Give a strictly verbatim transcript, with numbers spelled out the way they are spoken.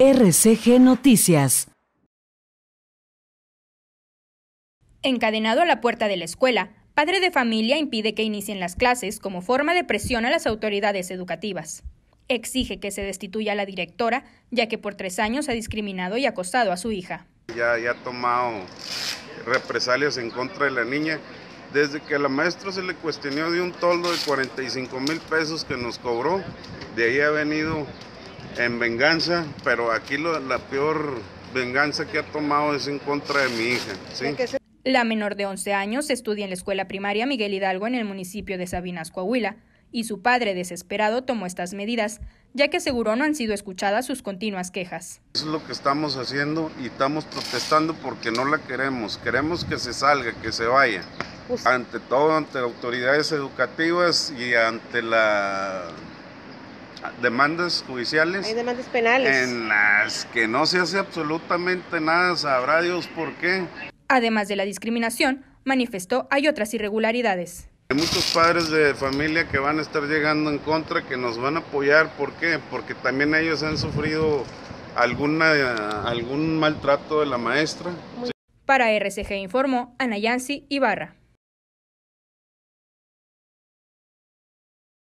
R C G Noticias. Encadenado a la puerta de la escuela, padre de familia impide que inicien las clases como forma de presión a las autoridades educativas. Exige que se destituya a la directora, ya que por tres años ha discriminado y acosado a su hija. Ya, ya ha tomado represalias en contra de la niña. Desde que a la maestra se le cuestionó de un toldo de cuarenta y cinco mil pesos que nos cobró, de ahí ha venido en venganza, pero aquí lo, la peor venganza que ha tomado es en contra de mi hija, ¿sí? La menor de once años estudia en la escuela primaria Miguel Hidalgo en el municipio de Sabinas, Coahuila, y su padre, desesperado, tomó estas medidas, ya que aseguró no han sido escuchadas sus continuas quejas. Eso es lo que estamos haciendo y estamos protestando porque no la queremos, queremos que se salga, que se vaya. Pues, ante todo, ante autoridades educativas y ante la demandas judiciales. Hay demandas penales. En las que no se hace absolutamente nada, sabrá Dios por qué. Además de la discriminación, manifestó hay otras irregularidades. Hay muchos padres de familia que van a estar llegando en contra, que nos van a apoyar. ¿Por qué? Porque también ellos han sufrido alguna, algún maltrato de la maestra. Para R C G informó Ana Yancy Ibarra.